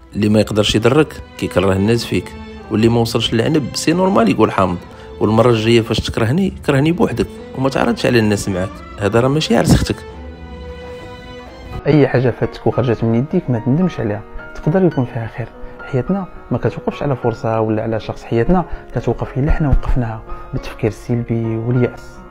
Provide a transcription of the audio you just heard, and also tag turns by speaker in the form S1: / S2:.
S1: اللي ما يقدرش يضرك كيكره الناس فيك، واللي ما وصلش للعنب سي نورمال يقول حامض. والمره الجايه فاش تكرهني كرهني بوحدك وما تعرضش على الناس معاك، هذا راه ماشي عرس اختك.
S2: اي حاجه فاتك وخرجت من يديك ما تندمش عليها، تقدر يكون فيها خير. حياتنا ما كتوقفش على فرصه ولا على شخص، حياتنا كتوقف الا حنا وقفناها بالتفكير السلبي واليأس.